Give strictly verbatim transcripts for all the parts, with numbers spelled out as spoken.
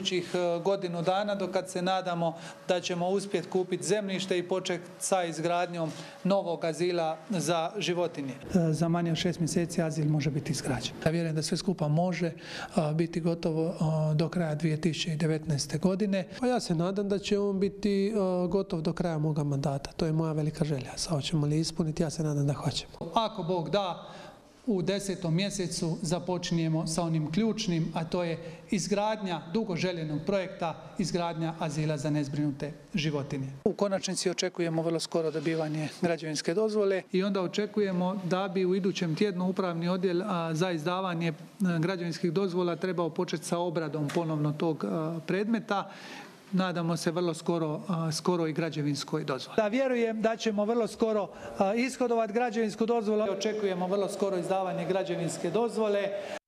idućih godinu dana, do kad se nadamo da ćemo uspjeti kupiti zemljište i početi sa izgradnjom novog azila za životinje. Za manje od šest mjeseci azil može biti izgrađen. Ja vjerujem da sve skupa može biti gotovo do kraja dvije tisuće devetnaeste. godine. Pa ja se nadam da će on biti gotov do kraja moga mandata. To je moja velika želja. Sad hoćemo li ispuniti? Ja se nadam da hoćemo. Ako Bog da, u desetom mjesecu započinjemo sa onim ključnim, a to je izgradnja dugo željenog projekta, izgradnja azila za nezbrinute životinje. U konačnici očekujemo vrlo skoro dobivanje građevinske dozvole i onda očekujemo da bi u idućem tjednu upravni odjel za izdavanje građevinskih dozvola trebao početi sa obradom ponovno tog predmeta. Nadamo se vrlo skoro, skoro i građevinskoj dozvoli. Da vjerujem da ćemo vrlo skoro ishodovati građevinsku dozvolu. Očekujemo vrlo skoro izdavanje građevinske dozvole.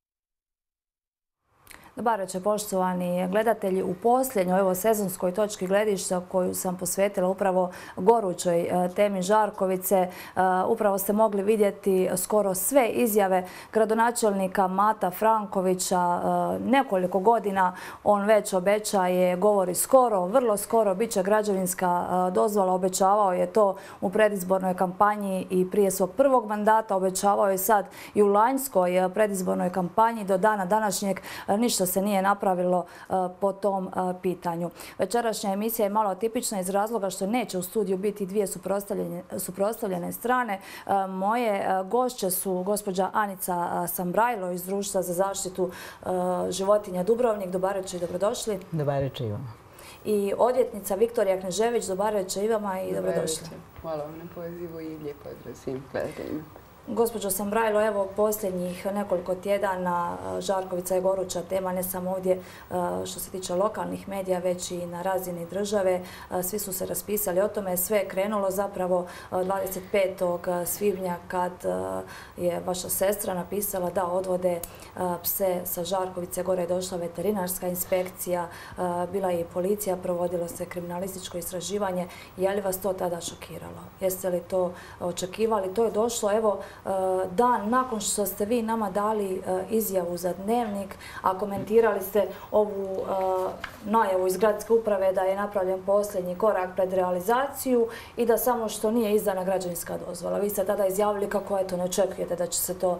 Dobar večer, poštovani gledatelji. U posljednjoj evo sezonskoj točki gledišta koju sam posvetila upravo gorućoj temi Žarkovice, upravo ste mogli vidjeti skoro sve izjave gradonačelnika Mata Frankovića. Nekoliko godina on već obećaje, govori skoro, vrlo skoro bit će građevinska dozvola. Obećavao je to u predizbornoj kampanji i prije svog prvog mandata. Obećavao je sad i u lanjskoj predizbornoj kampanji. Do dana današnjeg ništa se nije napravilo po tom pitanju. Večerašnja emisija je malo atipična iz razloga što neće u studiju biti dvije suprotstavljene strane. Moje gošće su gospođa Anica Sambrajlo iz Društva za zaštitu životinja Dubrovnik. Dobar večer i dobrodošli. Dobar večer i vama. I odvjetnica Viktorija Knežević. Dobar večer i vama i dobrodošli. Hvala vam na pozivu i lijep pozdrav svim gledateljima. Gospođo Sambrajlo, evo posljednjih nekoliko tjedana Žarkovica je goruća tema ne samo ovdje što se tiče lokalnih medija, već i na razini države. Svi su se raspisali o tome. Sve je krenulo zapravo dvadeset petog svibnja kad je vaša sestra napisala da odvode pse sa Žarkovice. Gore je došla veterinarska inspekcija, bila je i policija, provodilo se kriminalističko istraživanje. Je li vas to tada šokiralo? Jeste li to očekivali? To je došlo, evo, dan nakon što ste vi nama dali izjavu za Dnevnik, a komentirali ste ovu najavu iz gradske uprave da je napravljen posljednji korak pred realizaciju i da samo što nije izdana građevinska dozvola. Vi ste tada izjavili kako eto ne očekujete da će se to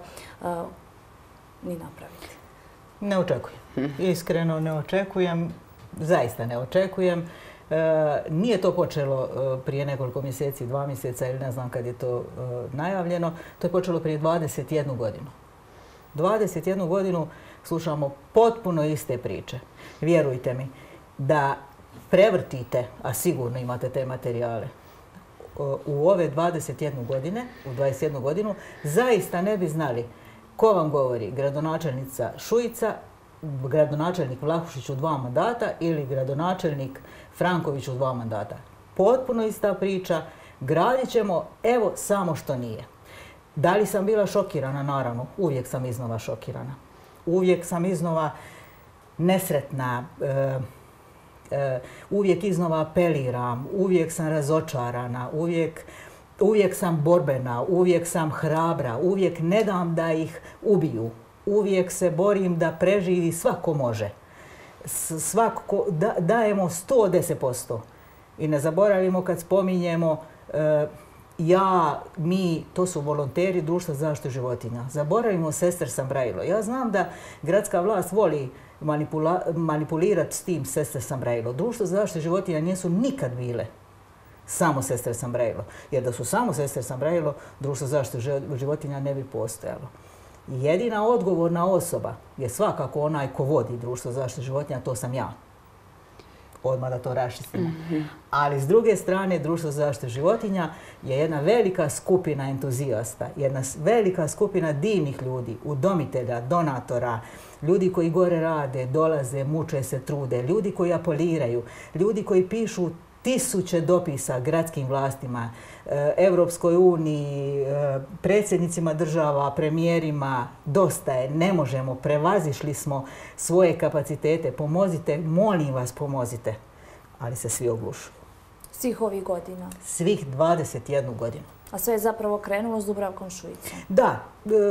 ni napraviti. Ne očekujem. Iskreno ne očekujem. Zaista ne očekujem. Nije to počelo prije nekoliko mjeseci, dva mjeseca ili ne znam kad je to najavljeno. To je počelo prije dvadeset jednu godinu. dvadeset jednu godinu slušamo potpuno iste priče. Vjerujte mi da prevrtite, a sigurno imate te materijale, u ove dvadeset jednu godine, u dvadeset jednu godinu, zaista ne bi znali ko vam govori gradonačelnica Šuica, gradonačelnik Vlahušić u dva mandata ili gradonačelnik Franković u dva mandata. Potpuno ista priča. Gradit ćemo, evo, samo što nije. Da li sam bila šokirana? Naravno, uvijek sam iznova šokirana. Uvijek sam iznova nesretna, e, e, uvijek iznova apeliram, uvijek sam razočarana, uvijek, uvijek sam borbena, uvijek sam hrabra, uvijek ne dam da ih ubiju. Uvijek se borim da preživi svako može. Svako, da, dajemo sto deset posto. I ne zaboravimo kad spominjemo e, ja, mi, to su volonteri Društva za zaštitu životinja. Zaboravimo sestre Sambrajlo. Ja znam da gradska vlast voli manipula, manipulirati s tim sestre Sambrajlo. Društvo za zaštitu životinja nisu nikad bile samo sestre Sambrajlo. Jer da su samo sestre Sambrajlo, Društvo za zaštitu životinja ne bi postojalo. Jedina odgovorna osoba je svakako onaj ko vodi Društvo za zaštitu životinja, to sam ja. Odmah da to raščistimo. Mm-hmm. Ali s druge strane, Društvo za zaštitu životinja je jedna velika skupina entuzijasta, jedna velika skupina divnih ljudi, udomitelja, donatora, ljudi koji gore rade, dolaze, muče se, trude, ljudi koji apoliraju, ljudi koji pišu tisuće dopisa gradskim vlastima, Europskoj uniji, predsjednicima država, premijerima. Dosta je, ne možemo, prevazišli smo svoje kapacitete. Pomozite, molim vas, pomozite. Ali se svi oglušuju. Svih ovih godina? Svih dvadeset jednu godinu. A sve je zapravo krenulo s Dubravkom Šuicom? Da,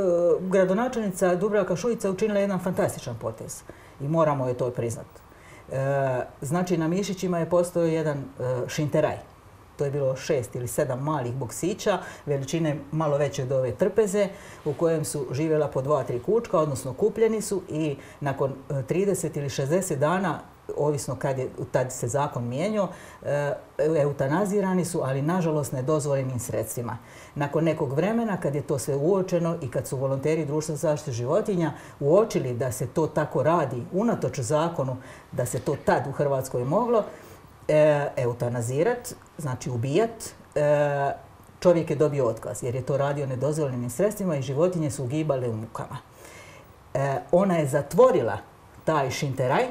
gradonačelnica Dubravka Šuica učinila jedan fantastičan potez i moramo joj to priznati. Znači, na Mišićima je postojao jedan šinteraj. To je bilo šest ili sedam malih boksića, veličine malo veće od ove trpeze, u kojem su živjela po dva, tri kučka, odnosno kupljeni su i nakon trideset ili šezdeset dana, ovisno kad je tad se zakon mijenjao, eutanazirani su, ali nažalost nedozvoljenim sredstvima. Nakon nekog vremena, kad je to sve uočeno i kad su volonteri Društva za zaštitu životinja uočili da se to tako radi, unatoč zakonu, da se to tad u Hrvatskoj moglo, eutanazirat, znači ubijat, čovjek je dobio otkaz jer je to radio nedozvoljenim sredstvima i životinje su ugibale u mukama. Ona je zatvorila taj šinteraj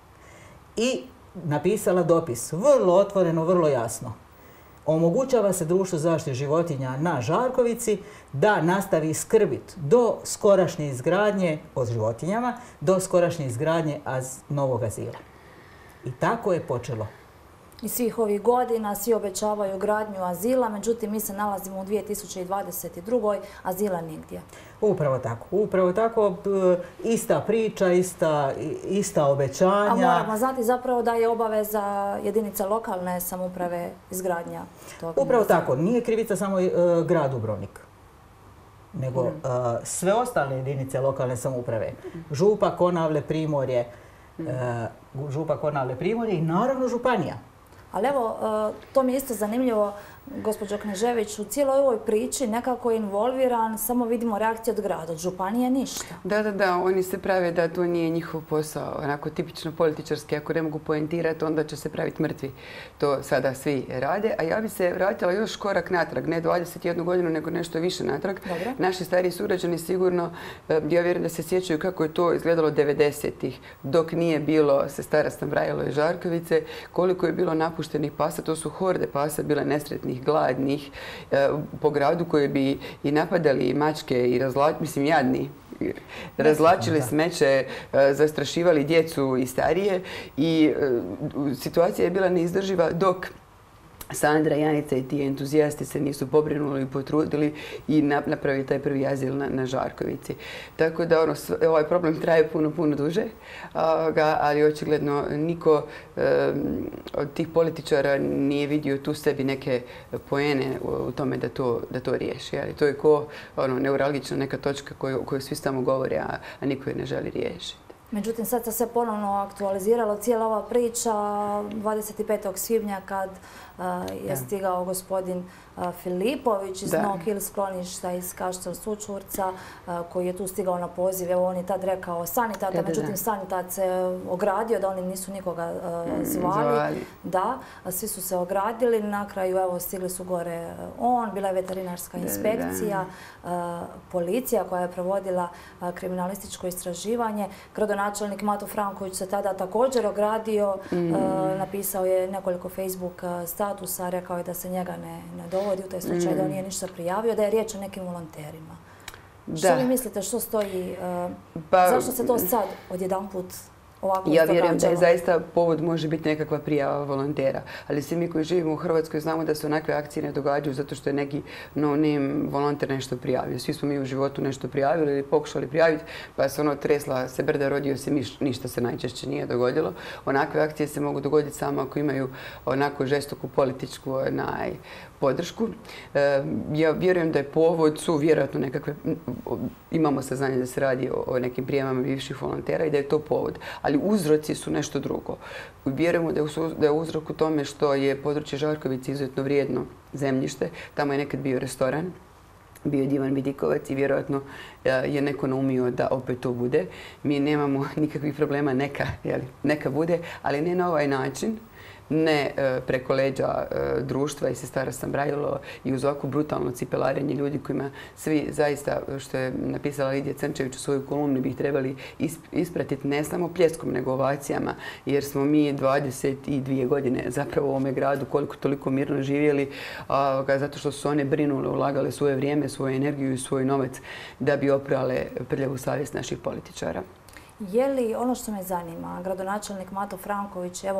i napisala dopis, vrlo otvoreno, vrlo jasno. Omogućava se Društvo za zaštitu životinja na Žarkovici da nastavi skrbit do skorašnje izgradnje o životinjama, do skorašnje izgradnje novog azila. I tako je počelo. I svih ovih godina svi obećavaju gradnju azila, međutim mi se nalazimo u dvije tisuće dvadeset drugoj. azila nigdje. Upravo tako. Upravo tako. Ista priča, ista, ista obećanja. A moramo znati zapravo da je obaveza jedinice lokalne samouprave izgradnja tog. Upravo tako. Nije krivica samo grad Dubrovnik, nego mm. sve ostale jedinice lokalne samouprave. Župa, Konavle, Primorje, mm. Župa, Konavle, Primorje i naravno županija. Ali evo, to mi je isto zanimljivo, gospođo Knežević, u cijeloj ovoj priči nekako je involviran, samo vidimo reakciju od grada, od županije ništa. Da, da, da, oni se prave da to nije njihov posao, onako tipično političarski, ako ne mogu poentirati, onda će se praviti mrtvi. To sada svi rade, a ja bi se vratila još korak natrag, ne dvadeset jednu godinu, nego nešto više natrag. Dobre. Naši stariji sugrađani sigurno, ja vjerujem da se sjećaju kako je to izgledalo devedesetih, dok nije bilo Sestara Sambrajilo i Žarkovice, koliko je bilo napuštenih pasa, to su horde pasa bile nesretnih, gladnih, po gradu koji bi i napadali mačke i razlačili, mislim jadni, razlačili smeće, zastrašivali djecu i starije i situacija je bila neizdrživa dok Sandra, Janica i ti entuzijasti se nisu pobrinuli i potrudili i napravili taj prvi azil na, na Žarkovici. Tako da ono, ovaj problem traje puno, puno duže, ali očigledno niko um, od tih političara nije vidio tu sebi neke poene u tome da to, da to riješi. Ali to je ko ono, neuralgična neka točka koju, koju svi samo govore, a, a niko je ne želi riješiti. Međutim, sad se sve ponovno aktualiziralo, cijela ova priča dvadeset petog svibnja kad uh, je stigao gospodin uh, Filipović iz Novog Hill skloništa iz Kaštel Sučurca, uh, koji je tu stigao na poziv. Evo, on je tad rekao sanitata, međutim sanitat se ogradio da oni nisu nikoga uh, zvali. Da, svi su se ogradili, na kraju evo stigli su gore on, bila je veterinarska inspekcija, uh, policija koja je provodila uh, kriminalističko istraživanje. Gradonačelnik Mato Franković se tada također ogradio, mm. uh, napisao je nekoliko Facebook statusa, rekao je da se njega ne, ne dovodi u taj slučaj, mm. da on nije ništa prijavio, da je riječ o nekim volonterima. Da. Što vi mislite, što stoji, uh, pa, zašto se to sad odjedanput ovako ja vjerujem da je zaista povod može biti nekakva prijava volontera, ali svi mi koji živimo u Hrvatskoj znamo da se onakve akcije ne događaju zato što je neki no-name volonter nešto prijavio. Svi smo mi u životu nešto prijavili ili pokušali prijaviti, pa se ono tresla se brda, rodio se miš, ništa se najčešće nije dogodilo. Onakve akcije se mogu dogoditi samo ako imaju onako žestoku političku onaj, podršku. E, ja vjerujem da je povod su vjerojatno nekakve, imamo saznanje da se radi o, o nekim prijemama bivših volontera i da je to povod. Ali uzroci su nešto drugo. Vjerujemo da je, da je uzrok u tome što je područje Žarkovice izuzetno vrijedno zemljište. Tamo je nekad bio restoran, bio je Divan Vidikovac i vjerojatno je neko naumio da opet to bude. Mi nemamo nikakvih problema, neka, jeli, neka bude, ali ne na ovaj način. Ne preko leđa društva i Sestara Sambrajilo i uz ovako brutalno cipelarenje ljudi kojima svi zaista, što je napisala Lidija Crnčević u svojoj kolumni, bi ih trebali ispratiti ne samo pljeskom nego ovacijama, jer smo mi dvadeset dvije godine zapravo u ovome gradu koliko toliko mirno živjeli, zato što su one brinule, ulagale svoje vrijeme, svoju energiju i svoj novac da bi oprale prljavu savjest naših političara. Je li, ono što me zanima, gradonačelnik Mato Franković, evo,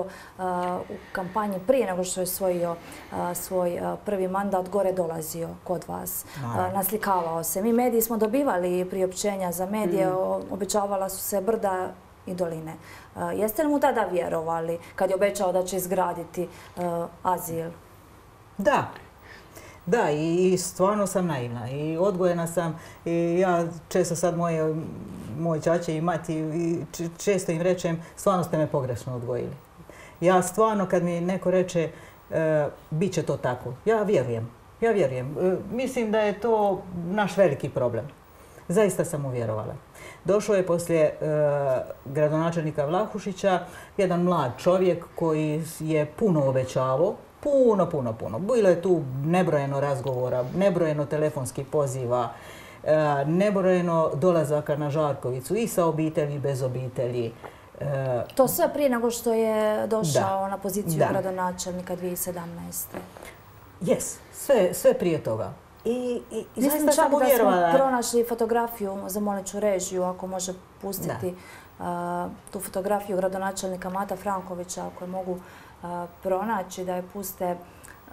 u kampanji prije nego što je osvojio svoj prvi mandat, gore dolazio kod vas, naslikavao se. Mi mediji smo dobivali priopćenja za medije, obećavala su se brda i doline. Jeste li mu tada vjerovali kad je obećao da će izgraditi azil? Da. Da, i stvarno sam naivna i odgojena sam i ja često sad moje, moj ćaće i mati i često im rečem stvarno ste me pogrešno odgojili. Ja stvarno kad mi neko reče e, bit će to tako, ja vjerujem, ja vjerujem. E, mislim da je to naš veliki problem. Zaista sam mu vjerovala. Došao je poslije e, gradonačelnika Vlahušića jedan mlad čovjek koji je puno obećavao. Puno, puno, puno. Bilo je tu nebrojeno razgovora, nebrojeno telefonskih poziva, nebrojeno dolazaka na Žarkovicu i sa obitelji i bez obitelji. To sve prije nego što je došao na poziciju gradonačelnika dvije tisuće sedamnaeste. Jes, sve, sve prije toga. I, i, i Mislim zaista čak sam da smo uvjerovala. pronašli fotografiju, zamolit ću režiju ako može pustiti uh, tu fotografiju gradonačelnika Mata Frankovića ako mogu uh, pronaći da je puste uh,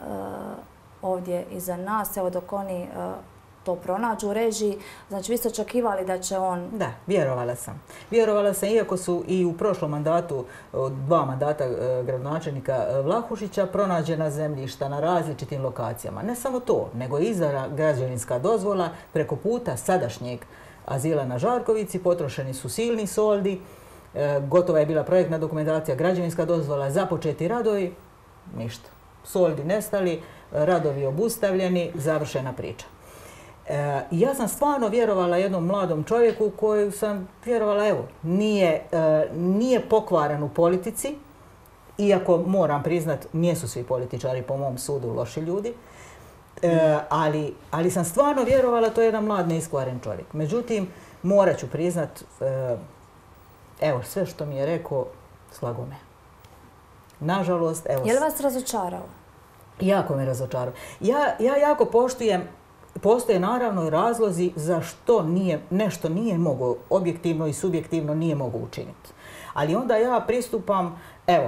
ovdje iza nas. Evo dok oni uh, to pronađu u režiji. Znači vi ste očekivali da će on... Da, vjerovala sam. Vjerovala sam iako su i u prošlom mandatu, dva mandata gradonačelnika Vlahušića, pronađena zemljišta na različitim lokacijama. Ne samo to, nego i izdana građevinska dozvola preko puta sadašnjeg azila na Žarkovici. Potrošeni su silni soldi, gotova je bila projektna dokumentacija, građevinska dozvola, započeti radovi, ništa. Soldi nestali, radovi obustavljeni, završena priča. E, ja sam stvarno vjerovala jednom mladom čovjeku koju sam vjerovala, evo, nije, e, nije pokvaren u politici, iako moram priznat, nisu svi političari po mom sudu loši ljudi, e, ali, ali sam stvarno vjerovala to je jedan mlad neiskvaren čovjek. Međutim, morat ću priznat, e, evo, sve što mi je rekao, slago me. Nažalost, evo... Je li vas razočarao? Jako me razočarao. Ja, ja jako poštujem. Postoje naravno i razlozi za što nije, nešto nije mogo, objektivno i subjektivno nije mogo učiniti. Ali onda ja pristupam, evo,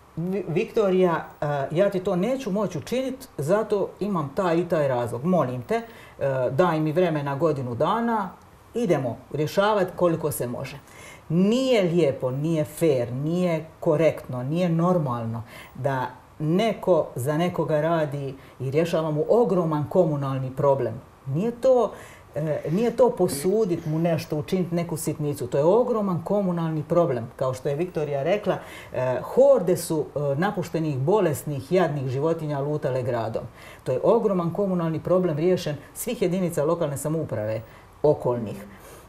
Viktorija, ja ti to neću moći učiniti, zato imam taj i taj razlog. Molim te, daj mi vremena godinu dana, idemo rješavati koliko se može. Nije lijepo, nije fair, nije korektno, nije normalno da neko za nekoga radi i rješava mu ogroman komunalni problem. Nije to, e, nije to posuditi mu nešto, učiniti neku sitnicu. To je ogroman komunalni problem. Kao što je Viktorija rekla, e, horde su e, napuštenih, bolesnih, jadnih životinja lutale gradom. To je ogroman komunalni problem riješen svih jedinica lokalne samouprave okolnih.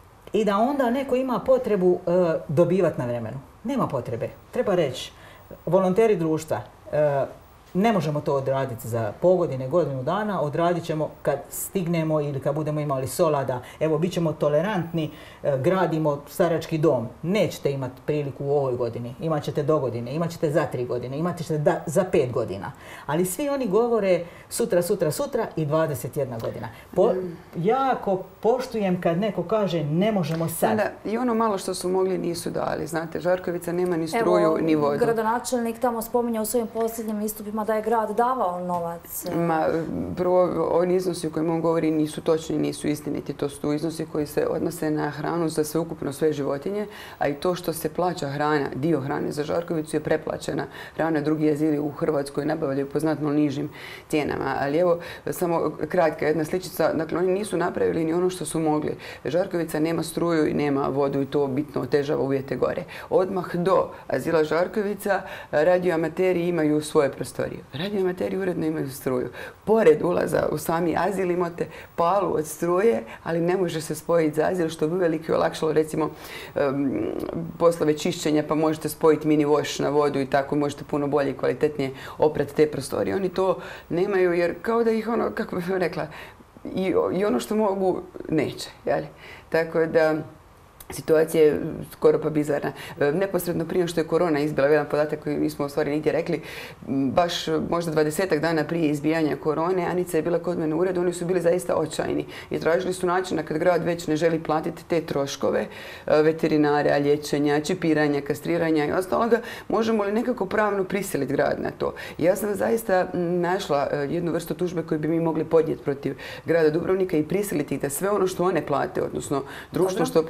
I da onda neko ima potrebu e, dobivati na vremenu. Nema potrebe. Treba reći, volonteri društva, E, ne možemo to odraditi za pogodine, godinu dana, odradit ćemo kad stignemo ili kad budemo imali solada. Evo, bit ćemo tolerantni, e, gradimo starački dom. Nećete imati priliku u ovoj godini, imat ćete do godine, imat ćete za tri godine, imat ćete da, za pet godina. Ali svi oni govore sutra, sutra, sutra i dvadeset jedna godina. Po, mm. Jako poštujem kad neko kaže ne možemo sad. Da, i ono malo što su mogli nisu dali. Znate, Žarkovica nema ni struju, Evo, ni vodu. Gradonačelnik tamo spominja u svojim posljednjim istupima da je grad davao novac. Ma, prvo, oni iznosi o kojima on govori nisu točni, nisu istiniti. To su iznosi koji se odnose na hranu za sveukupno sve životinje, a i to što se plaća hrana, dio hrane za Žarkovicu je preplaćena. Hrana drugi azili u Hrvatskoj nabavljaju po znatno nižim cijenama. Ali evo, samo kratka jedna sličica. Dakle, oni nisu napravili ni ono što su mogli. Žarkovica nema struju i nema vodu i to bitno otežava uvjete gore. Odmah do azila Žarkovica radioamateri imaju svoje prostorije. Radioamateri uredno imaju struju. Pored ulaza u sami azil imate palu od struje, ali ne može se spojiti za azil, što bi veliki olakšalo recimo um, poslove čišćenja, pa možete spojiti mini wash na vodu i tako možete puno bolje i kvalitetnije oprati te prostorije. Oni to nemaju jer kao da ih ono, kako bih rekla, i, i ono što mogu neće. Jeli? Tako da situacija je skoro pa bizarna. Neposredno prije što je korona izbila, jedan podatak koji nismo u stvari nigdje rekli, baš možda dvadesetak dana prije izbijanja korone, Anica je bila kod mene u uredu, oni su bili zaista očajni i tražili su načina kad grad već ne želi platiti te troškove veterinara, liječenja, čipiranja, kastriranja i ostaloga, možemo li nekako pravno prisiliti grad na to. Ja sam zaista našla jednu vrstu tužbe koju bi mi mogli podnijeti protiv grada Dubrovnika i prisiliti ih da sve ono što one plate, odnosno društvo što plati, da sve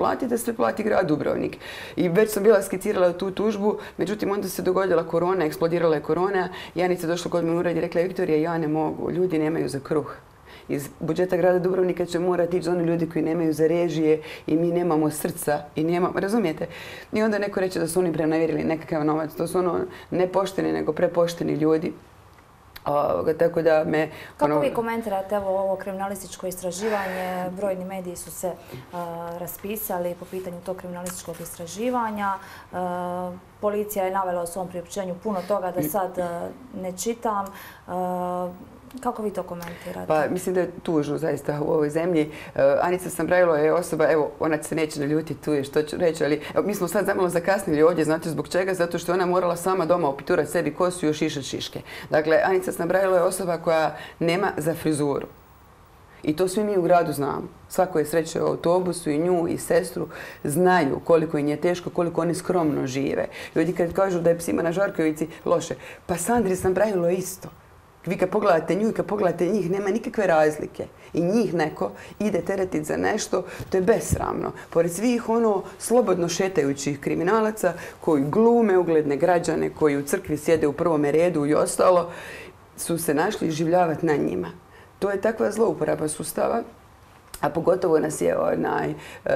sve plati grad Dubrovnik. I već sam bila skicirala tu tužbu, međutim onda se dogodila korona, eksplodirala je korona. Janica je došla kod me u ured i rekla, Viktorija, ja ne mogu, ljudi nemaju za kruh. Iz budžeta grada Dubrovnika će morati ići za oni ljudi koji nemaju za režije i mi nemamo srca i nemamo, razumijete? I onda neko reče da su oni prenevjerili nekakav novac. To su ono ne pošteni, nego prepošteni ljudi. Ovoga, tako da me... Kako ono... vi komentirate evo, ovo kriminalističko istraživanje? Brojni mediji su se uh, raspisali po pitanju tog kriminalističkog istraživanja. Uh, policija je navela u svom priopćenju puno toga da sad uh, ne čitam. Uh, Kako vi to komentirate? Pa mislim da je tužno zaista u ovoj zemlji. Uh, Anica Sambrajlo je osoba, evo, ona se neće naljutiti, tu je što ću reći, ali evo, mi smo sad zamalo zakasnili ovdje, znate zbog čega? Zato što ona morala sama doma opiturati sebi kosu i još šišati šiške. Dakle, Anica Sambrajlo je osoba koja nema za frizuru. I to svi mi u gradu znamo. Svako je srećao u autobusu i nju i sestru znaju koliko im je teško, koliko oni skromno žive. Ljudi kad kažu da je Simona Žarkovici loše, pa Sandri Sambrajlo isto. Vi kad pogledate nju i kad pogledate njih, nema nikakve razlike. I njih neko ide teretiti za nešto, to je besramno. Pored svih ono slobodno šetajućih kriminalaca koji glume ugledne građane, koji u crkvi sjede u prvome redu i ostalo, su se našli življavati na njima. To je takva zlouporaba sustava. A pogotovo nas je onaj, e,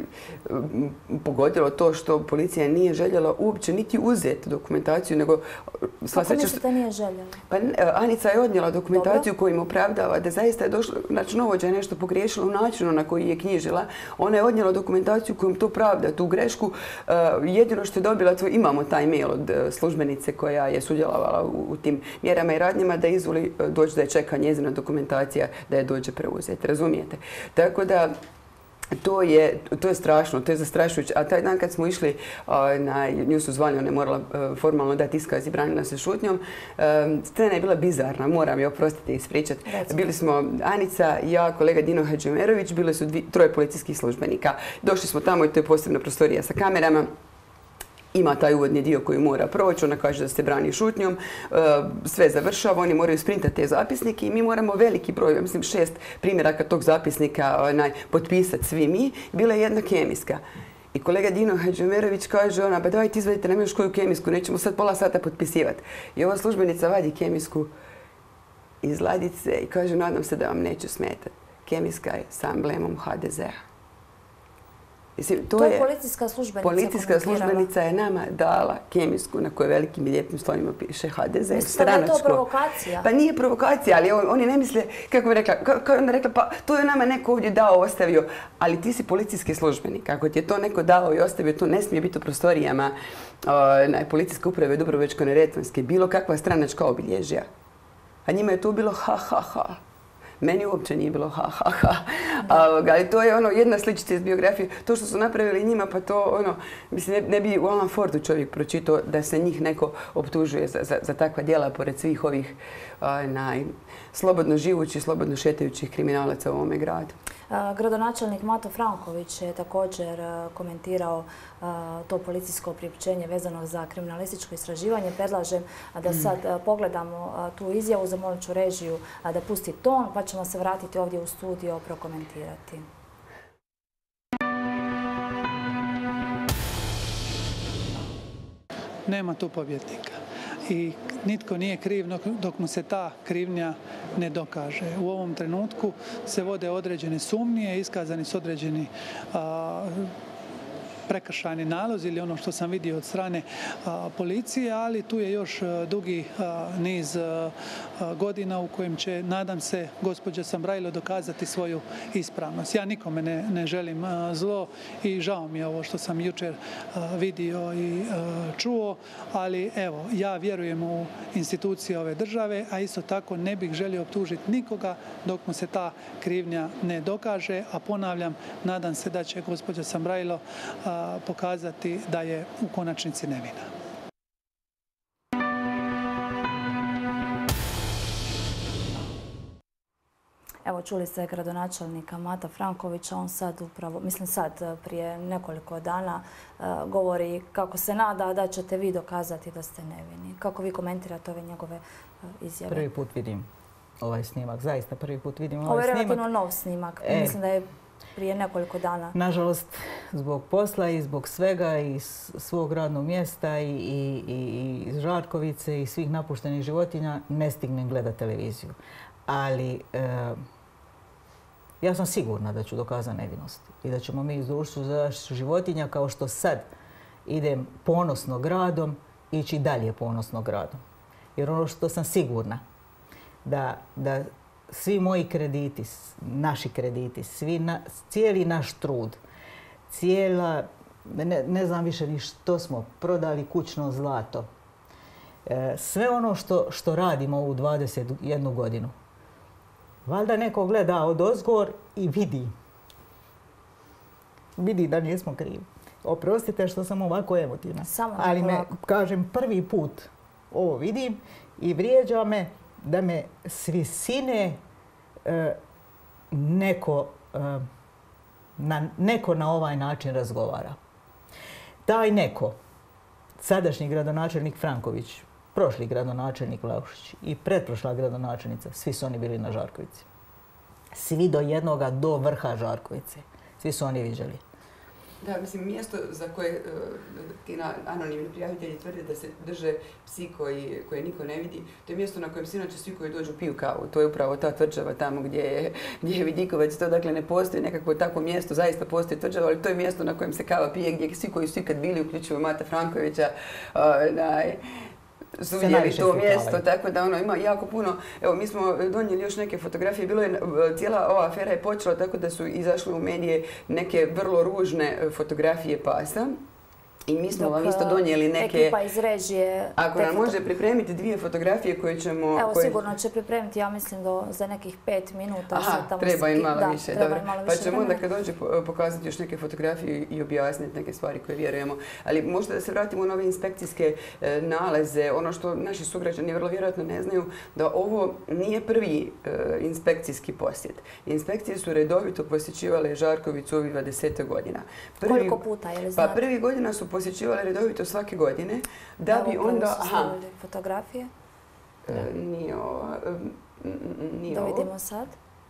pogodilo to što policija nije željela uopće niti uzeti dokumentaciju, nego... Kako mislite nije željela? Pa, Anica je odnijela dokumentaciju kojim opravdava da zaista je došlo, računovođa je nešto pogriješila u načinu na koji je knjižila. Ona je odnijela dokumentaciju kojim to pravda, tu grešku. E, jedino što je dobila, to imamo taj mail od službenice koja je sudjelovala u, u tim mjerama i radnjama da izvoli doći da je čeka njezina dokumentacija da je dođe preuzeti. Razumijete? Tako da, to je, to je strašno, to je zastrašujuće. A taj dan kad smo išli, na, nju su zvali, ona je morala formalno dati iskaz i branila se šutnjom. Scena je bila bizarna, moram je oprostiti i ispričati. Bili smo Anica, ja, kolega Dino Hadžimerović, bili su dvi, troje policijskih službenika. Došli smo tamo i to je posebna prostorija sa kamerama. Ima taj uvodni dio koji mora proći, ona kaže da se brani šutnjom, sve završava, oni moraju sprintati te zapisnike i mi moramo veliki broj, mislim šest primjeraka tog zapisnika onaj, potpisati svi mi. Bila je jedna kemijska. I kolega Dino Hadžimerović kaže ona, ba dajte izvedite nam još koju kemijsku, nećemo sad pola sata potpisivati. I ova službenica vadi kemijsku iz ladice i kaže, nadam se da vam neću smetati. Kemijska je sa emblemom ha de zea. Mislim, to, to je policijska službenica Policijska službenica je nama dala kemijsku na kojoj velikim i lijepim slovima piše ha de ze. Mislite da je to provokacija? Pa nije provokacija, ali oni ne misle, kako bi rekla, kao onda rekla, pa to je nama neko ovdje dao, ostavio, ali ti si policijski službenik. Ako ti je to neko dao i ostavio, to ne smije biti u prostorijama na policijske uprave Dubrovačko-neretvanske, bilo kakva stranačka obilježja. A njima je to bilo ha, ha, ha. Meni uopće nije bilo ha, ha, ha. Ali to je ono jedna sličica iz biografije. To što su napravili njima, pa to ono, mislim, ne, ne bi u Alan Fordu čovjek pročitao da se njih neko optužuje za, za, za takva djela pored svih ovih naj, slobodno živućih, slobodno šetajućih kriminalaca u ovome gradu. Gradonačelnik Mato Franković je također komentirao to policijsko priopćenje vezano za kriminalističko istraživanje. Predlažem da sad pogledamo tu izjavu, zamolit ću režiju da pusti ton, pa ćemo se vratiti ovdje u studio prokomentirati. Nema tu pobjednika. I nitko nije kriv dok mu se ta krivnja ne dokaže. U ovom trenutku se vode određene sumnje, iskazani su određeni a, prekršajni nalozi ili ono što sam vidio od strane a, policije, ali tu je još a, dugi a, niz a, a, godina u kojem će, nadam se, gospođa Sambrajlo dokazati svoju ispravnost. Ja nikome ne, ne želim a, zlo i žao mi je ovo što sam jučer a, vidio i a, čuo, ali evo, ja vjerujem u institucije ove države, a isto tako ne bih želio optužiti nikoga dok mu se ta krivnja ne dokaže, a ponavljam, nadam se da će gospođa Sambrajlo a, pokazati da je u konačnici nevina. Evo, čuli ste gradonačelnika Mata Frankovića, on sad upravo, mislim sad prije nekoliko dana govori kako se nada da ćete vi dokazati da ste nevini. Kako vi komentirate ove njegove izjave? Prvi put vidim ovaj snimak, zaista prvi put vidim ovaj snimak. Ovo je relativno nov snimak, mislim da je prije nekoliko dana? Nažalost, zbog posla i zbog svega i svog radnog mjesta i, i, i iz Žarkovice i svih napuštenih životinja ne stignem gledati televiziju. Ali e, ja sam sigurna da ću dokazati nevinost i da ćemo mi iz Društva za zaštitu životinja, kao što sad idem ponosno gradom, ići dalje ponosno gradom. Jer ono što sam sigurna, da, da svi moji krediti, naši krediti, svi na, cijeli naš trud, cijela, ne, ne znam više ni što smo, prodali kućno zlato, e, sve ono što, što radimo ovu dvadeset jednu godinu, valjda neko gleda odozgor i vidi. Vidi da nismo krivi. Oprostite što sam ovako emotivna. Samo ali me, ovako. kažem, prvi put ovo vidim i vrijeđa me da me s visine e, neko, e, na, neko na ovaj način razgovara. Taj neko, sadašnji gradonačelnik Franković, prošli gradonačelnik Vlaušić i pretprošla gradonačelnica, svi su oni bili na Žarkovici. Svi do jednoga, do vrha Žarkovice. Svi su oni viđali. Da, mislim, mjesto za koje uh, ti na, anonimni prijavitelji tvrde da se drže psi koji, koje niko ne vidi, to je mjesto na kojem sinoć svi koji dođu piju kavu. To je upravo ta tvrđava tamo gdje je, gdje je Vidikovac. To dakle ne postoji nekakvo takvo mjesto, zaista postoji tvrđava, ali to je mjesto na kojem se kava pije, gdje svi koji su ikad bili, uključivo Mata Frankovića, uh, naj, su vidjeli to mjesto, tako da ono ima jako puno. Evo, mi smo donijeli još neke fotografije, bilo je, cijela ova afera je počela tako da su izašle u medije neke vrlo ružne fotografije pasa. I mi smo Dok, vam isto donijeli neke... Ekipa iz režije... Ako nam može pripremiti dvije fotografije koje ćemo... Evo, koje... sigurno će pripremiti, ja mislim, do, za nekih pet minuta. Aha, tamo treba im malo da, više. Treba Dobro. malo Pa više ćemo onda vremena. kad dođe pokazati još neke fotografije i objasniti neke stvari koje vjerujemo. Ali možda da se vratimo na ove inspekcijske e, nalaze. Ono što naši sugrađani vrlo vjerojatno ne znaju, da ovo nije prvi e, inspekcijski posjet. Inspekcije su redovito posjećivale Žarkovicu ovih dvadeset godina. Prvi, Koliko puta, je li znate? Pa prvi godina su posjećivale redovito svake godine, da bi Evo, onda... su Aha, stavili fotografije. e, nije ova... e, nije Da ovo. vidimo sad.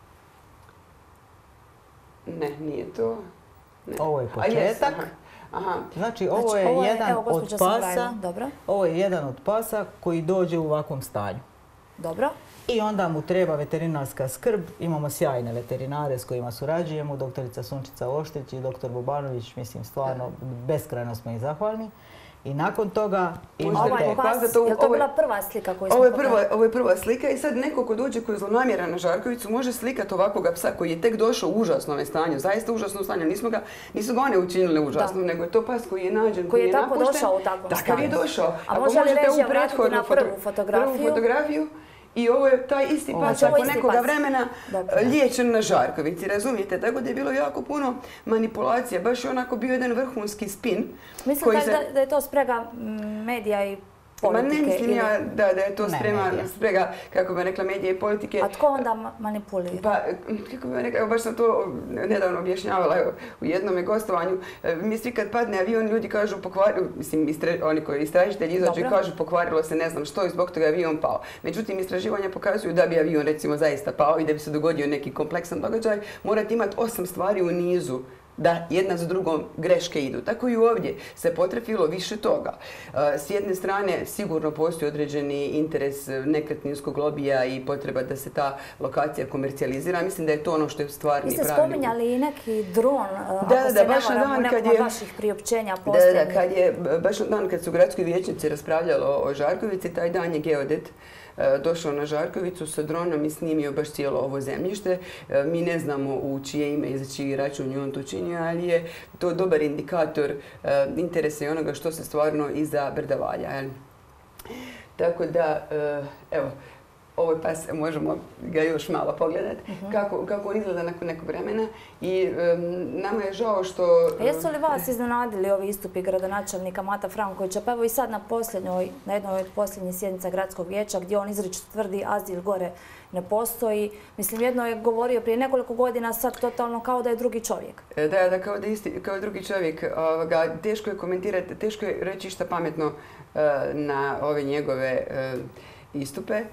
Ne, nije to. Ne. Ovo je A jes, početak. aha. Aha. Znači, ovo Znači, je ovo je- jedan evo, od gospođa pasa. Samrajlo, dobro. Ovo je jedan od pasa koji dođe u ovakvom stanju. Dobro. I onda mu treba veterinarska skrb. Imamo sjajne veterinare s kojima surađujemo, doktorica Sunčica Oštić i doktor Bobanović, mislim, stvarno, beskrajno smo im zahvalni. I nakon toga Možda Ovaj ne imate... pas, pokazati ovo- je li to ovo je- bila prva slika koju smo Ovo je, prva, pokazali? ovo je prva slika i sad neko ko dođe koji je zlonamjeran na Žarkovicu može slikati ovakvog psa koji je tek došao u užasnom stanju, zaista u užasnom stanju. Nismo ga, nisu ga one učinile užasnom, nego je to pas koji je nađen, Koji je tako napušten. došao u takvom Takav je stanju. došao. A Ako može li možete režija ovu vratiti prethodnu na foto- prvu fotografiju? prvu fotografiju, i ovo je taj isti pas Znači, ovo nakon isti nekoga pas. vremena Dobro. liječen na Žarkovici, razumijete? Tako da je bilo jako puno manipulacija, baš je onako bio jedan vrhunski spin. Mislim koji da, se- da, da je to sprega mm, medija i Ma politike. ne mislim ili- ja da, da je to Ne, sprema, medija. sprega, kako bi rekla, medije i politike. A tko onda ma- manipulira? Pa, kako bi rekla, evo, baš sam to nedavno objašnjavala evo, u jednom gostovanju. E, Mi svi kad padne avion, ljudi kažu pokvarilo, mislim, istra, oni koji istražitelji izađu i Dobro. kažu pokvarilo se ne znam što i zbog toga je avion pao. Međutim, istraživanja pokazuju da bi avion recimo zaista pao i da bi se dogodio neki kompleksan događaj, morate imati osam stvari u nizu da jedna za drugom greške idu. Tako i ovdje se potrefilo više toga. E, S jedne strane sigurno postoji određeni interes nekretninskog lobija i potreba da se ta lokacija komercijalizira. Mislim da je to ono što je stvarni Vi ste pravi... spominjali i neki dron, ako da, se da, ne baš na varam, u dan nekom kad od je- vaših priopćenja Da, posljednjih. da, kad je, baš na dan kad su u gradskoj vijećnici raspravljalo o Žarkovici, taj dan je geodet e, došao na Žarkovicu sa dronom i snimio baš cijelo ovo zemljište. E, Mi ne znamo u čije ime i za čiji račun je on to činio, ali je to dobar indikator e, interesa i onoga što se stvarno iza brda valja. jel? Tako da, e, evo, ovo je pas, možemo ga još malo pogledati, kako, kako on izgleda nakon nekog vremena i em, nama je žao što... A jesu li vas iznenadili ovi istupi gradonačelnika Mata Frankovića? Pa evo i sad na posljednjoj, na jednoj od posljednjih sjednica gradskog vijeća gdje on izričito tvrdi azil gore ne postoji. Mislim, jedno je govorio prije nekoliko godina, sad totalno kao da je drugi čovjek. E, Da, da, kao, da isti, kao drugi čovjek. Ovoga, teško je komentirati, teško je reći šta pametno e, na ove njegove e, istupe.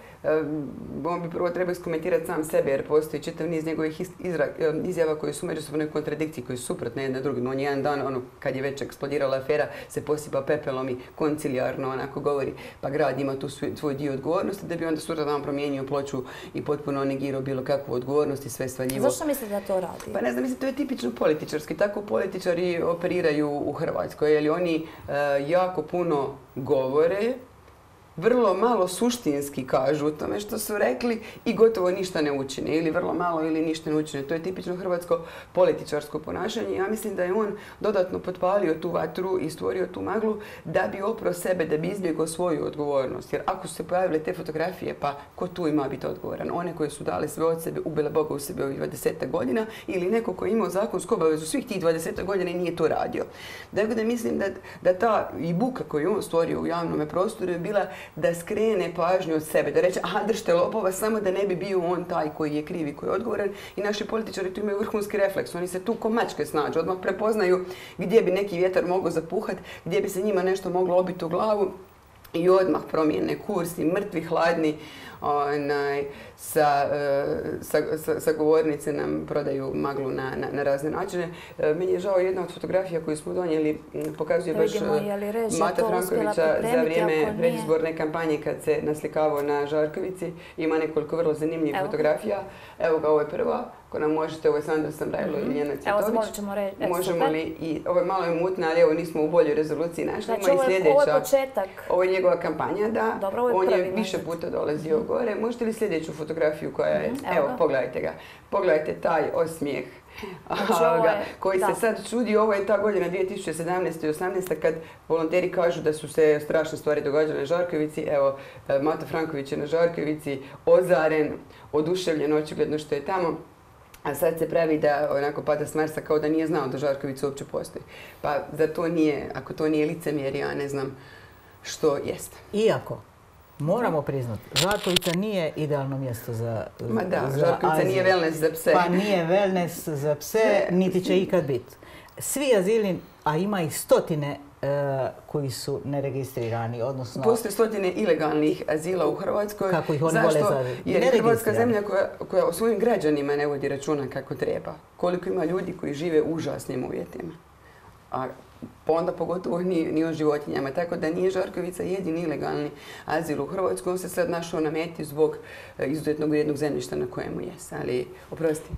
On bi prvo trebao iskomentirati sam sebe jer postoji čitav niz njegovih izjava koje su u međusobnoj kontradikciji, koje su suprotne jedna drugim. On jedan dan, ono, kad je već eksplodirala afera, se posipa pepelom i koncilijarno onako govori pa grad ima tu svoj dio odgovornosti, da bi onda sutra dan promijenio ploču i potpuno negirao bilo kakvu odgovornost i sve svaljivo. Zašto mislite da to radi? Pa ne znam, mislim, to je tipično političarski. Tako političari operiraju u Hrvatskoj, jer oni jako puno govore, vrlo malo suštinski kažu o tome što su rekli i gotovo ništa ne učine. Ili vrlo malo ili ništa ne učine. To je tipično hrvatsko političarsko ponašanje. Ja mislim da je on dodatno potpalio tu vatru i stvorio tu maglu da bi oprao sebe, da bi izbjegao svoju odgovornost. Jer ako su se pojavile te fotografije, pa ko tu ima biti odgovoran? One koje su dale sve od sebe, ubile Boga u sebe ovih dvadesetak godina ili neko koji je imao zakonsku obavezu svih tih dvadesetak godina i nije to radio. Dakle, da mislim da, da ta i buka koju on stvorio u javnom prostoru je bila da skrene pažnju od sebe, da reče aha, držite lopova, samo da ne bi bio on taj koji je kriv i koji je odgovoran. I naši političari tu imaju vrhunski refleks, oni se tu ko mačke snađu, odmah prepoznaju gdje bi neki vjetar mogao zapuhati, gdje bi se njima nešto moglo obiti u glavu i odmah promijene kurs i mrtvi, hladni, onaj, sa, sa, sa, sa govornice nam prodaju maglu na, na, na razne načine. Meni je žao jedna od fotografija koju smo donijeli, pokazuje baš Mata Frankovića za vrijeme predizborne kampanje kad se naslikavao na Žarkovici. Ima nekoliko vrlo zanimljivih Evo. fotografija. Evo ga, ovo je prva. Ako nam možete, ovo je Sandra Sambrajlo mm-hmm. i Ljena Cvjetović. Evo, možemo li, i ovo je malo je mutna, ali evo nismo u boljoj rezoluciji našli. Znači, Ima ovo, i sljedeća, ovo je početak. Ovo je njegova kampanja, da. Dobro, ovo je on prvi, je više puta dolazio mm-hmm. gore. Možete li sljedeću fotografiju koja je, mm-hmm. evo, evo pogledajte ga. Pogledajte taj osmijeh. Znači, je, koji da. se sad čudi, ovo je ta godina dvije tisuće sedamnaesta i osamnaesta kad volonteri kažu da su se strašne stvari događale na Žarkovici. Evo, Mato Franković je na Žarkovici ozaren, oduševljen očigledno što je tamo. A sad se pravi da onako pada s Marsa kao da nije znao da Žarkovica uopće postoji. Pa za to nije, ako to nije licemjerje, ja ne znam što jeste. Iako, moramo priznati, Žarkovica nije idealno mjesto za Ma da, za Žarkovica azil. Nije wellness za pse. Pa nije wellness za pse, niti će ikad biti. Svi azili, a ima ih stotine e, koji su neregistrirani, odnosno... Postoje stotine ilegalnih azila u Hrvatskoj. Kako ih oni vole za... Jer je Hrvatska zemlja koja, koja o svojim građanima ne vodi računa kako treba. Koliko ima ljudi koji žive u užasnim uvjetima. A pa onda pogotovo ni, ni o životinjama. Tako da nije Žarkovica jedini ilegalni azil u Hrvatskoj. On se sad našao na meti zbog izuzetnog vrijednog zemljišta na kojemu je. Ali, oprosti.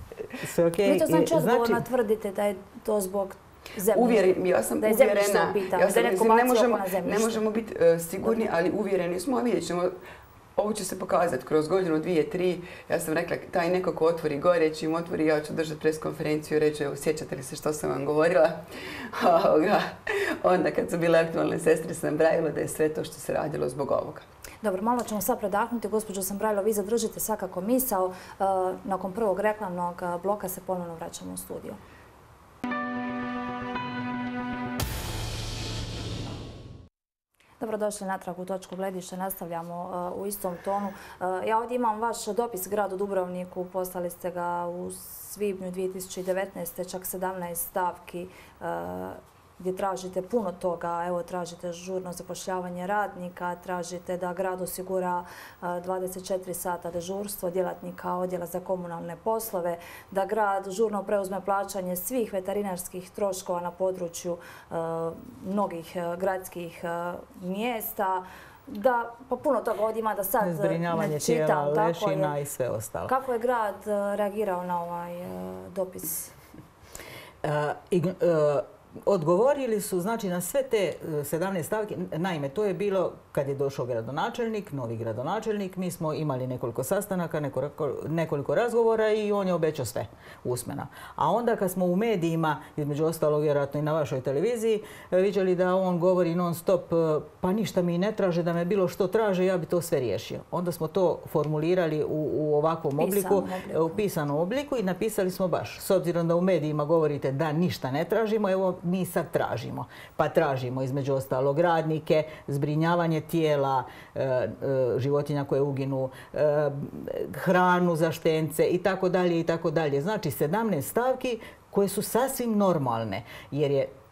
Sve okay. Vi to znači odgovorno znači... tvrdite da je to zbog zemljišta? Uvjeri, ja sam da je uvjerena. Ja sam, mislim, ne možemo, ne možemo biti uh, sigurni, ali uvjereni smo, a vidjet ćemo. Ovo će se pokazati kroz godinu, dvije, tri. Ja sam rekla, taj neko ko otvori gore, čim otvori, ja ću držati preskonferenciju i reći, evo, sjećate li se što sam vam govorila? Onda kad su bile aktualne sestre sam brajila da je sve to što se radilo zbog ovoga. Dobro, malo ćemo sad predahnuti. Gospođo Sambrajlo, vi zadržite svakako misao. Nakon prvog reklamnog bloka se ponovno vraćamo u studio. Dobrodošli natrag u Točku gledišta. Nastavljamo uh, u istom tonu. Uh, ja ovdje imam vaš dopis gradu Dubrovniku. Poslali ste ga u svibnju dvije tisuće devetnaeste. čak sedamnaest stavki uh, gdje tražite puno toga. Evo, tražite žurno zapošljavanje radnika, tražite da grad osigura dvadeset četiri sata dežurstvo djelatnika odjela za komunalne poslove, da grad žurno preuzme plaćanje svih veterinarskih troškova na području uh, mnogih uh, gradskih uh, mjesta. Da, pa puno toga ovdje ima da sad zbrinjavanje tijela, lešina i sve ostalo. Kako je grad uh, reagirao na ovaj uh, dopis? Uh, ign, uh, Odgovorili su znači na sve te sedamnaest stavke. Naime, to je bilo kad je došao gradonačelnik, novi gradonačelnik. Mi smo imali nekoliko sastanaka, nekoliko, nekoliko razgovora i on je obećao sve usmena. A onda kad smo u medijima, između ostalog vjerojatno i na vašoj televiziji, vidjeli da on govori non stop, pa ništa mi ne traže, da me bilo što traže, ja bi to sve riješio. Onda smo to formulirali u, u ovakvom obliku, obliku, u pisanom obliku i napisali smo baš. S obzirom da u medijima govorite da ništa ne tražimo, evo mi sad tražimo. Pa tražimo između ostalog radnike, zbrinjavanje tijela, e, e, životinja koje uginu, e, hranu za štence i tako dalje i tako dalje. Znači sedamnaest stavki koje su sasvim normalne jer je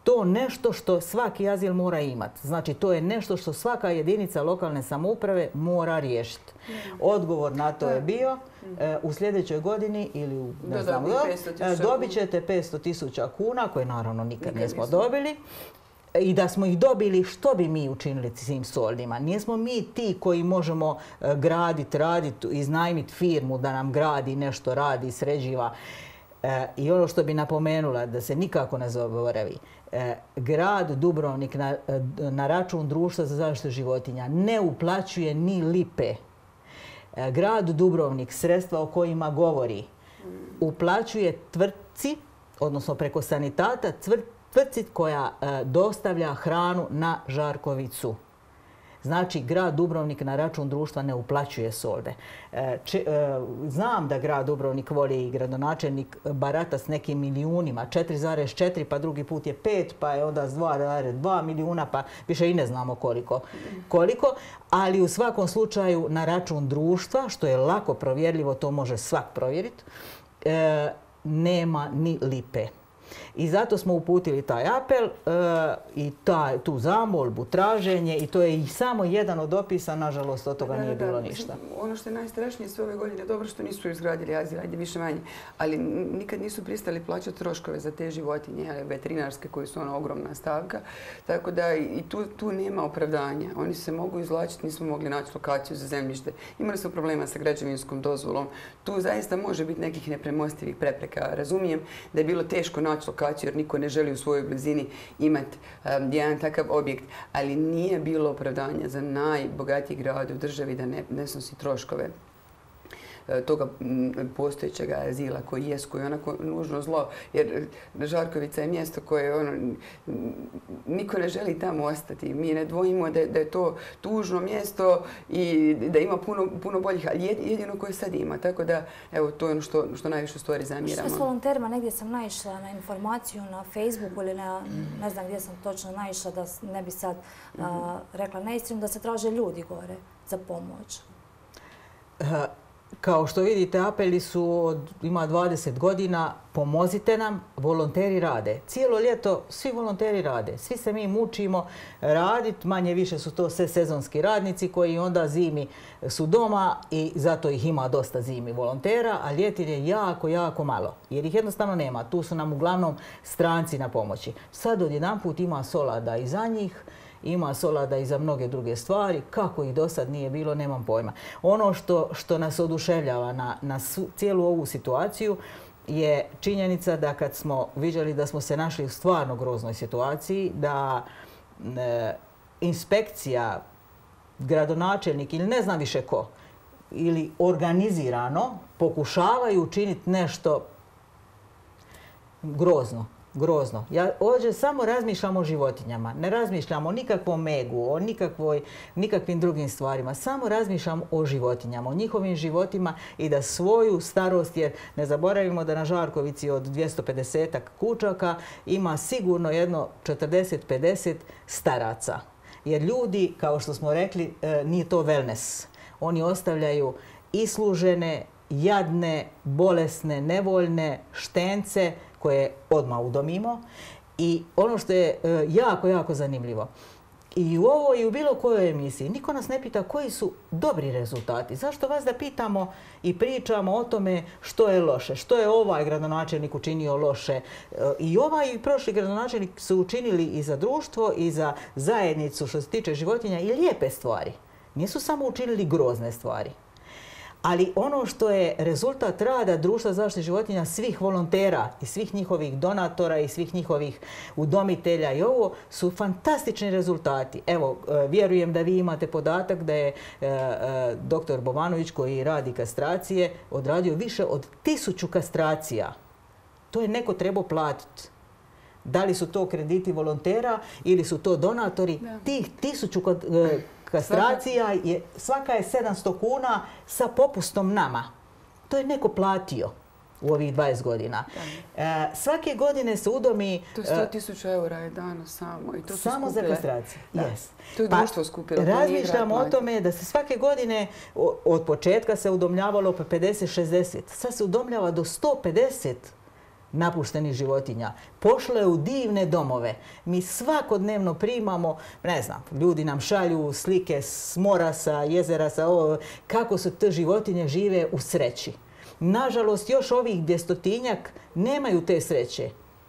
to nešto što svaki azil mora imati. Znači, to je nešto što svaka jedinica lokalne samouprave mora riješiti. Odgovor na to je bio u sljedećoj godini ili u, ne znam, dobit ćete petsto tisuća kuna, koje naravno nikad nismo dobili. I da smo ih dobili, što bi mi učinili s tim soldima? Nismo mi ti koji možemo graditi, raditi, iznajmiti firmu da nam gradi, nešto radi, sređiva. I ono što bi napomenula, da se nikako ne zaboravi, grad Dubrovnik na, na račun Društva za zaštitu životinja ne uplaćuje ni lipe. Grad Dubrovnik sredstva o kojima govori uplaćuje tvrtci, odnosno preko sanitata, tvrtci koja dostavlja hranu na Žarkovicu. Znači, grad Dubrovnik na račun društva ne uplaćuje solde. Če, znam da grad Dubrovnik voli i gradonačelnik barata s nekim milijunima, četiri zarez četiri, pa drugi put je pet, pa je onda s dva zarez dva milijuna, pa više i ne znamo koliko. koliko. Ali u svakom slučaju na račun društva, što je lako provjerljivo, to može svak provjeriti, nema ni lipe. I zato smo uputili taj apel e, i ta, tu zamolbu, traženje, i to je i samo jedan od opisa, nažalost od toga nije bilo ništa. Ono što je najstrašnije sve ove godine, dobro što nisu izgradili azil, ajde više manje, ali nikad nisu pristali plaćati troškove za te životinje, veterinarske, koji su ona ogromna stavka, tako da i tu, tu nema opravdanja. Oni se mogu izvlačiti, nismo mogli naći lokaciju za zemljište, imali smo problema sa građevinskom dozvolom, tu zaista može biti nekih nepremostivih prepreka. Razumijem da je bilo teško naći lokaciju jer niko ne želi u svojoj blizini imati um, jedan takav objekt, ali nije bilo opravdanja za najbogatiji grad u državi da ne, ne snosi troškove toga postojećeg azila koji jest, koji je onako nužno zlo, jer Žarkovica je mjesto koje ono, niko ne želi tamo ostati. Mi ne dvojimo da, da je to tužno mjesto i da ima puno, puno boljih, ali jedino koje sad ima. Tako da, evo, to je ono što, što najviše u stvari zamiramo. Što s volonterima? Negdje sam naišla na informaciju na Facebooku ili na, ne znam gdje sam točno naišla, da ne bi sad uh, rekla neistinu, da se traže ljudi gore za pomoć. Ha. Kao što vidite, apeli su od, ima dvadeset godina, pomozite nam, volonteri rade. Cijelo ljeto svi volonteri rade, svi se mi mučimo raditi, manje više su to sve sezonski radnici koji onda zimi su doma i zato ih ima dosta zimi volontera, a ljeti je jako, jako malo, jer ih jednostavno nema. Tu su nam uglavnom stranci na pomoći. Sad odjedanput ima Solada i za njih, ima Solada i za mnoge druge stvari. Kako ih do sad nije bilo, nemam pojma. Ono što, što nas oduševljava na, na su, cijelu ovu situaciju je činjenica da kad smo vidjeli da smo se našli u stvarno groznoj situaciji, da e, inspekcija, gradonačelnik ili ne znam više ko, ili organizirano pokušavaju učiniti nešto grozno. Grozno. Ja ovdje samo razmišljam o životinjama. Ne razmišljam o nikakvom megu, o nikakvoj, nikakvim drugim stvarima. Samo razmišljam o životinjama, o njihovim životima i da svoju starost, jer ne zaboravimo da na Žarkovici od dvjesto pedeset kućaka ima sigurno jedno četrdeset pedeset staraca. Jer ljudi, kao što smo rekli, nije to wellness. Oni ostavljaju islužene, jadne, bolesne, nevoljne štence koje odmah udomimo. I ono što je jako, jako zanimljivo, i u ovoj i u bilo kojoj emisiji niko nas ne pita koji su dobri rezultati. Zašto vas da pitamo i pričamo o tome što je loše, što je ovaj gradonačelnik učinio loše. I ovaj i prošli gradonačelnik su učinili i za društvo i za zajednicu što se tiče životinja i lijepe stvari. Nisu samo učinili grozne stvari. Ali ono što je rezultat rada Društva za zaštitu životinja, svih volontera i svih njihovih donatora i svih njihovih udomitelja i ovo su fantastični rezultati. Evo, vjerujem da vi imate podatak da je e, e, doktor Bovanović, koji radi kastracije, odradio više od tisuću kastracija. To je neko trebao platiti. Da li su to krediti volontera ili su to donatori, da. Tih tisuću e, kastracija, je, svaka je sedamsto kuna sa popustom nama. To je neko platio u ovih dvadeset godina. E, svake godine se udomi... To je sto tisuća eura je dano samo. I to su samo skupile. Za kastraciju. Yes. To je društvo skupilo. Razmišljamo o tome da se svake godine, od početka se udomljavalo po pedeset šezdeset. Sad se udomljava do sto pedeset napuštenih životinja. Pošle u divne domove. Mi svakodnevno primamo, ne znam, ljudi nam šalju slike s mora, sa jezera, sa ovo, kako su te životinje žive u sreći. Nažalost, još ovih dvjestotinjak nemaju te sreće.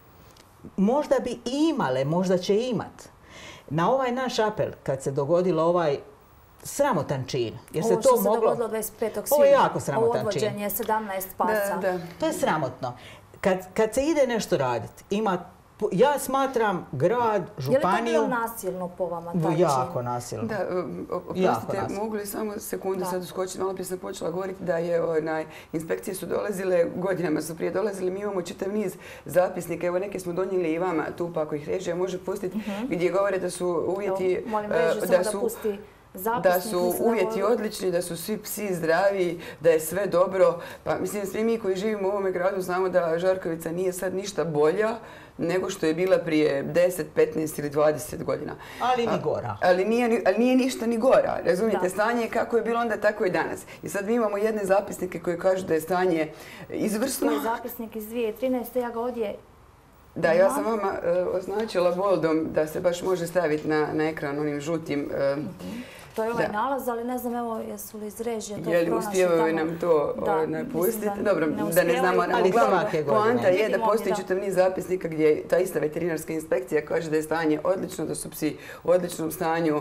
Možda bi imale, možda će imat. Na ovaj naš apel, kad se dogodilo ovaj sramotan čin. Jer se ovo to što se moglo... dogodilo dvadeset petog svibnja. Ovo je jako sramotan čin. Odvođenje sedamnaest pasa. Da, da. To je sramotno. Kad, kad se ide nešto raditi, ima, ja smatram grad, županiju... Je li to bilo nasilno po vama taj čin? Jako nasilno. Da, oprostite, mogu li samo sekundu sad uskočiti? Malo prije sam počela govoriti da je onaj, inspekcije su dolazile, godinama su prije dolazili, mi imamo čitav niz zapisnika, evo neke smo donijeli i vama tu, pa ako ih režija može pustiti, gdje govore da su uvjeti... Evo, molim režiju samo da pusti zapisnik. Da su uvjeti odlični, da su svi psi zdravi, da je sve dobro. Pa mislim, svi mi koji živimo u ovome gradu znamo da Žarkovica nije sad ništa bolja nego što je bila prije deset, petnaest ili dvadeset godina. Ali ni gora. Ali nije, ali nije ništa ni gora. Razumijete, stanje je kako je bilo onda, tako i danas. I sad mi imamo jedne zapisnike koji kažu da je stanje izvrsno. To je zapisnik iz dvije tisuće trinaeste. Ja ga ovdje... Da, ja sam vama uh, označila boldom da se baš može staviti na, na ekran onim žutim... Uh, mm-hmm. To je ovaj da. nalaz, ali ne znam, evo, jesu li iz režije to pronašli tamo? Je li uspijevaju nam to napustiti? Dobro, ne da ne znamo, ali uglavnom poanta je da postoji čitav niz zapisnika gdje ta ista veterinarska inspekcija kaže da je stanje odlično, da su psi u odličnom stanju,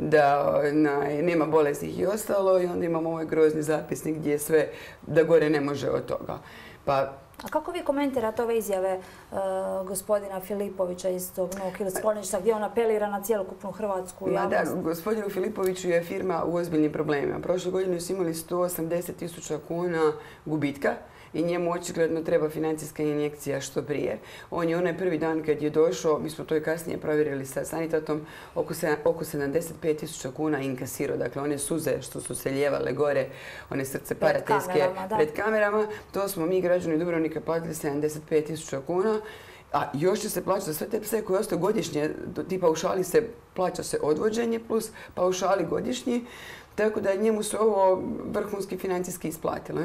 da na, nema bolesnih i ostalo i onda imamo ovaj grozni zapisnik gdje je sve da gore ne može od toga. Pa, a kako vi komentirate ove izjave uh, gospodina Filipovića iz tog Novog Skloništa gdje on apelira na cijelokupnu hrvatsku javnost? Ma da, gospodinu Filipoviću je firma u ozbiljnim problemima. Prošle godine su imali sto osamdeset tisuća kuna gubitka i njemu očigledno treba financijska injekcija što prije. On je onaj prvi dan kad je došao, mi smo to i kasnije provjerili sa sanitatom, oko, se, oko sedamdeset pet tisuća kuna inkasirao. Dakle, one suze što su se ljevale gore, one srce parateljske pred kamerama, to smo mi građani Dubrovnika platili sedamdeset pet tisuća kuna. A još će se plaćati za sve te pse koje ostaju godišnje, ti paušali se plaća se odvođenje plus paušali godišnji, tako da njemu su ovo vrhunski financijski isplatilo.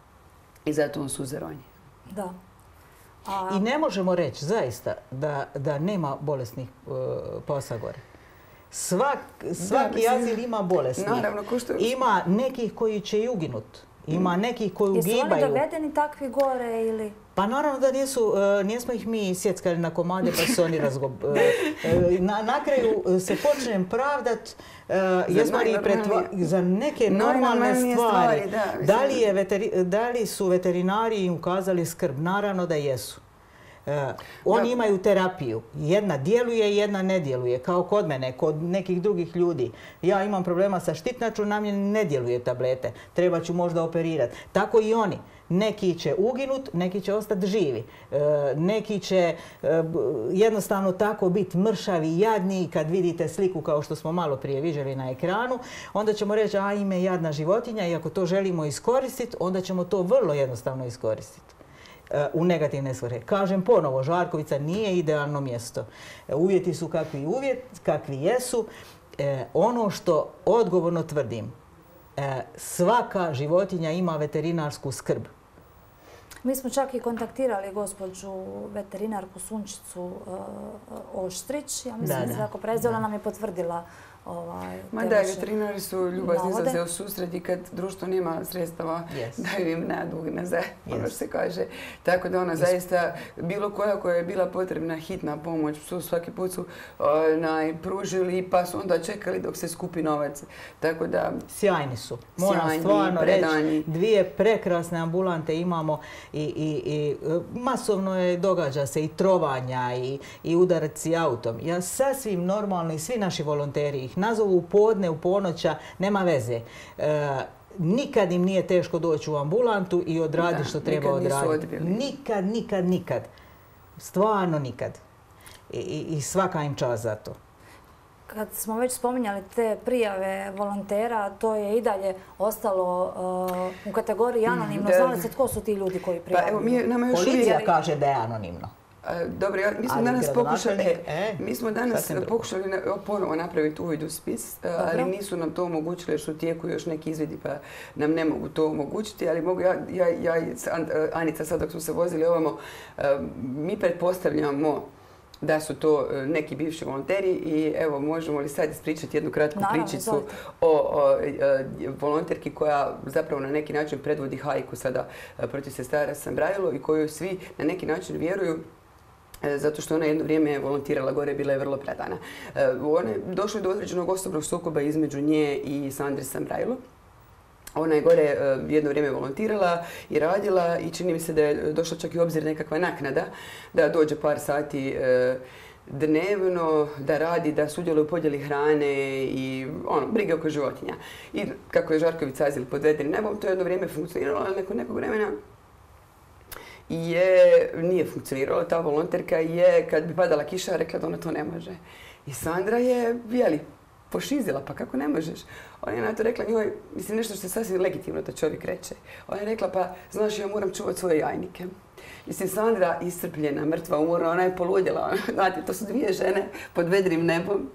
I zato on suzeronje. Da. A... I ne možemo reći zaista da, da nema bolesnih uh, pasa gore. Svak, svaki da, azil ima bolesnih. Naravno, ko što... Ima nekih koji će i uginut. Ima nekih koji ugibaju. Jesu oni dovedeni takvi gore ili... Pa naravno da nisu, nismo ih mi sjeckali na komade pa su oni razgob... Na, na kraju se počnem pravdat jesmo li pretva... za neke normalne stvari. stvari da, da, li je veteri... da li su veterinari ukazali skrb? Naravno da jesu. Uh, oni da. imaju terapiju. Jedna djeluje, jedna ne djeluje. Kao kod mene, kod nekih drugih ljudi. Ja imam problema sa štitnačom, na mene ne djeluje tablete. Treba ću možda operirati. Tako i oni. Neki će uginut, neki će ostati živi. Uh, neki će uh, jednostavno tako biti mršavi, jadni. I kad vidite sliku kao što smo malo prije viđali na ekranu, onda ćemo reći, a ime jadna životinja i ako to želimo iskoristiti, onda ćemo to vrlo jednostavno iskoristiti u negativne svrhe. Kažem ponovo, Žarkovica nije idealno mjesto. Uvjeti su kakvi, uvjet, kakvi jesu. E, ono što odgovorno tvrdim, e, svaka životinja ima veterinarsku skrb. Mi smo čak i kontaktirali gospođu veterinarku Sunčicu uh, Oštrić. Ja mislim da se tako prezvala, nam je potvrdila ovaj, Ma da, veterinari su ljubazni izlaze u susret i kad društvo nema sredstava, yes. daju im nadugna za yes. ono što se kaže. Tako da ona yes. zaista, bilo koja koja je bila potrebna hitna pomoć, su svaki put su onaj, pružili pa su onda čekali dok se skupi novac. Tako da... Sjajni su. Moram sjajni, stvarno reći, dvije prekrasne ambulante imamo i, i, i masovno je, događa se i trovanja i, i udarci autom. Ja sasvim normalno i svi naši volonteri ih nazovu u podne, u ponoća, nema veze. E, nikad im nije teško doći u ambulantu i odraditi što treba odraditi. Nikad, nikad, nikad. Stvarno nikad. I, i, i svaka im čast za to. Kad smo već spominjali te prijave volontera, to je i dalje ostalo uh, u kategoriji anonimno. Znali se tko su ti ljudi koji prijavljaju? Pa, evo, mi, nama još Policija uvijek... kaže da je anonimno. Dobro, mi smo danas pokušali, mi smo danas pokušali ponovo napraviti uvid u spis, ali nisu nam to omogućili jer su u tijeku još neki izvidi pa nam ne mogu to omogućiti, ali mogu ja, ja, ja Anica, sad dok smo se vozili ovamo, mi pretpostavljamo da su to neki bivši volonteri i evo, možemo li sad ispričati jednu kratku pričicu o, o, o volonterki koja zapravo na neki način predvodi hajku sada protiv sestara San Brajlo i koju svi na neki način vjeruju zato što ona jedno vrijeme volontirala gore, bila je vrlo predana. Ona je došla do određenog osobnog sukoba između nje i Sandre San Brajlo. Ona je gore jedno vrijeme volontirala i radila i čini mi se da je došla čak i u obzir nekakva naknada da dođe par sati dnevno, da radi, da sudjeluje u podjeli hrane i ono, brige oko životinja. I kako je Žarković azil pod vedrim nebom, to jedno vrijeme funkcioniralo, ali nakon nekog vremena je, nije funkcioniralo. Ta volonterka je, kad bi padala kiša, rekla da ona to ne može. I Sandra je, jeli, pošizila, pa kako ne možeš? Ona je na to rekla njoj, mislim, nešto što je sasvim legitimno da čovjek reče. Ona je rekla, pa znaš, ja moram čuvati svoje jajnike. Mislim, Sandra iscrpljena, mrtva, umorna, ona je poludjela. Znate, to su dvije žene pod vedrim nebom.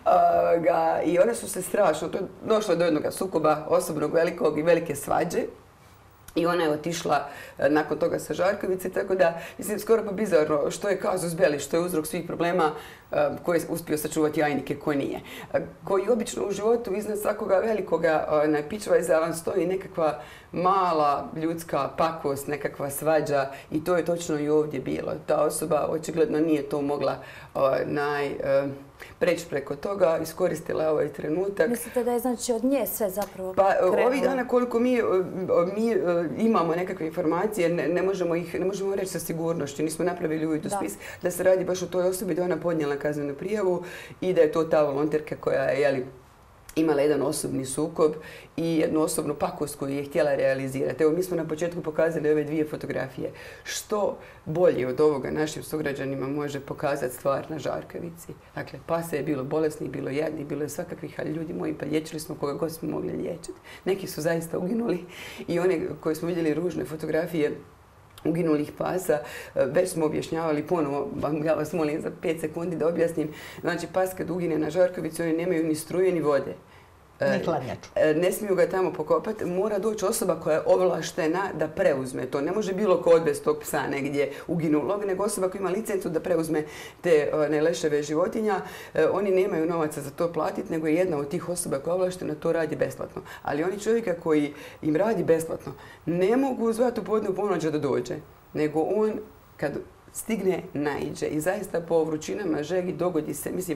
I one su se strašno, to je došlo do jednog sukoba osobnog velikog i velike svađe. I ona je otišla nakon toga sa Žarkovice, tako da, mislim, skoro pa bizarno što je kazus belli, što je uzrok svih problema koji je uspio sačuvati jajnike, ko nije. Koji obično u životu iznad svakoga velikoga na pičvajza vam stoji nekakva mala ljudska pakost, nekakva svađa i to je točno i ovdje bilo. Ta osoba očigledno nije to mogla naj... preći preko toga, iskoristila ovaj trenutak. Mislite da je znači od nje sve zapravo krenulo? Pa ovih dana koliko mi, mi imamo nekakve informacije, ne, ne možemo ih ne možemo reći sa sigurnošću, nismo napravili uvid u spis da se radi baš o toj osobi, da ona podnijela kaznenu prijavu i da je to ta volonterka koja je, jeli, imala jedan osobni sukob i jednu osobnu pakost koju je htjela realizirati. Evo, mi smo na početku pokazali ove dvije fotografije. Što bolje od ovoga našim sugrađanima može pokazati stvar na Žarkovici? Dakle, pasa je bilo bolesnih, bilo jadnih, bilo je svakakvih, ali ljudi moji, pa liječili smo koga god smo mogli liječiti. Neki su zaista uginuli i one koje smo vidjeli ružne fotografije uginulih pasa, već smo objašnjavali ponovo, ja vas molim za pet sekundi da objasnim. Znači, pas kad ugine na Žarkovici, oni nemaju ni struje ni vode. Ni hladnjaču. Ne smiju ga tamo pokopati. Mora doći osoba koja je ovlaštena da preuzme to. Ne može bilo ko odvesti tog psa negdje uginulog, nego osoba koja ima licencu da preuzme te leševe životinja. Oni nemaju novaca za to platiti, nego je jedna od tih osoba koja je ovlaštena to radi besplatno. Ali oni čovjeka koji im radi besplatno ne mogu zvati u podne u ponoć da dođe, nego on kad stigne naiđe i zaista po vrućinama, žegi, dogodi se, mislim,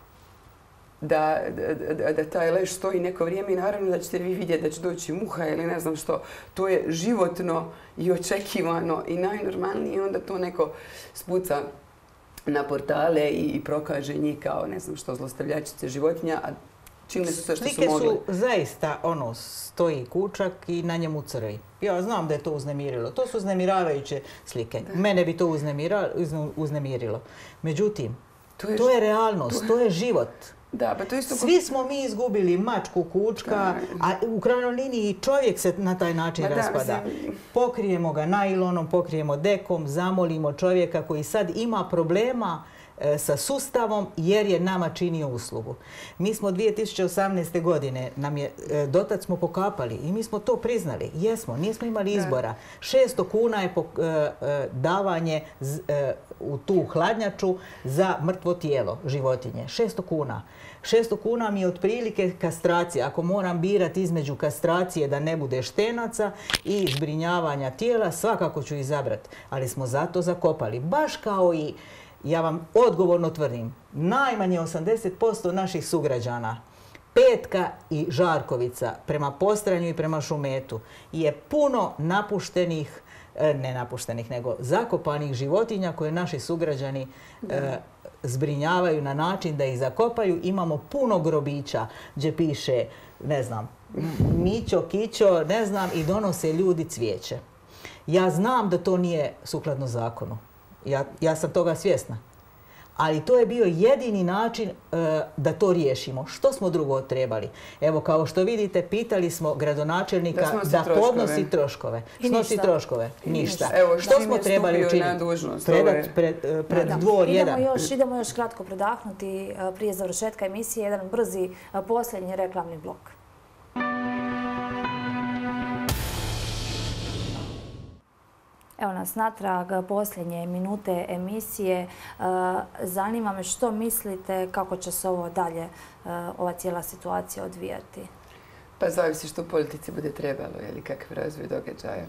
Da, da, da taj leš stoji neko vrijeme i naravno da ćete vi vidjeti da će doći muha ili ne znam što. To je životno i očekivano i najnormalnije. Onda to neko spuca na portale i, i prokaže njih kao ne znam što, zlostavljačice životinja, a činili su sve što su mogli. Slike su zaista, ono, stoji kučak i na njemu crvi. Ja znam da je to uznemirilo. To su uznemiravajuće slike. Da. Mene bi to uznemirilo. Međutim, to je, to je realnost, to je, to je život. Da, pa to isto... Svi smo mi izgubili mačku, kučka, a u krajnjoj liniji čovjek se na taj način da, raspada. Mislim... Pokrijemo ga najlonom, pokrijemo dekom, zamolimo čovjeka koji sad ima problema e, sa sustavom jer je nama činio uslugu. Mi smo dvije tisuće osamnaeste. godine, nam je, e, dotad smo pokapali i mi smo to priznali. Jesmo, nismo imali izbora. Da. šesto kuna je pok, e, e, davanje z, e, u tu hladnjaču za mrtvo tijelo životinje. šesto kuna. šesto kuna mi je otprilike kastracija. Ako moram birati između kastracije da ne bude štenaca i zbrinjavanja tijela, svakako ću izabrati. Ali smo zato zakopali. Baš kao i, ja vam odgovorno tvrdim, najmanje osamdeset posto naših sugrađana, Petka i Žarkovica, prema Postranju i prema Šumetu, je puno napuštenih, ne napuštenih, nego zakopanih životinja koje naši sugrađani e, zbrinjavaju na način da ih zakopaju. Imamo puno grobića gdje piše, ne znam, Mićo, Kićo, ne znam, i donose ljudi cvijeće. Ja znam da to nije sukladno zakonu. Ja, ja sam toga svjesna. Ali to je bio jedini način da to riješimo. Što smo drugo trebali? Evo, kao što vidite, pitali smo gradonačelnika da podnosi troškove. Snosi troškove? Ništa. Što smo trebali učiniti? Pred dvor jedan. Idemo još kratko predahnuti prije završetka emisije. Jedan brzi posljednji reklamni blok. Evo nas natrag, posljednje minute emisije. Zanima me što mislite kako će se ovo dalje, ova cijela situacija odvijati? Pa zavisi što politici bude trebalo ili kakav razvoj događaja.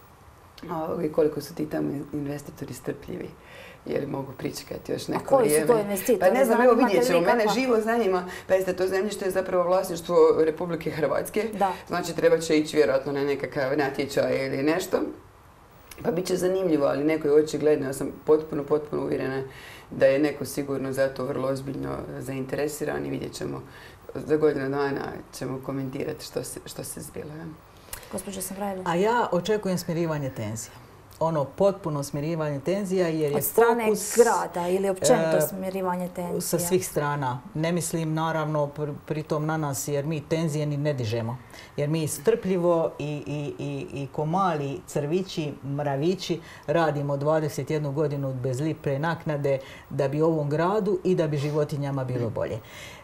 I koliko su ti tamo investitori strpljivi. Jer mogu pričekati još neko vrijeme. A koji su to investitori? Pa ne znam, evo vidjet ćemo. Mene živo zanima. Pa jeste, to zemljište je zapravo vlasništvo Republike Hrvatske. Znači treba će ići vjerojatno na nekakav natječaj ili nešto. Pa bit će zanimljivo, ali neko je očigledno, ja sam potpuno, potpuno uvjerena da je neko sigurno za to vrlo ozbiljno zainteresiran i vidjet ćemo, za godinu dana ćemo komentirati što se zbilo. Gospođo Samrajlo. A ja očekujem smirivanje tenzija. Ono potpuno smirivanje tenzija jer je fokus... Od strane grada ili općenito smirivanje tenzija? Sa svih strana. Ne mislim naravno pritom na nas jer mi tenzije ni ne dižemo. Jer mi strpljivo i ko mali crvići, mravići radimo dvadeset jednu godinu bez lipe naknade da bi ovom gradu i da bi životinjama bilo bolje.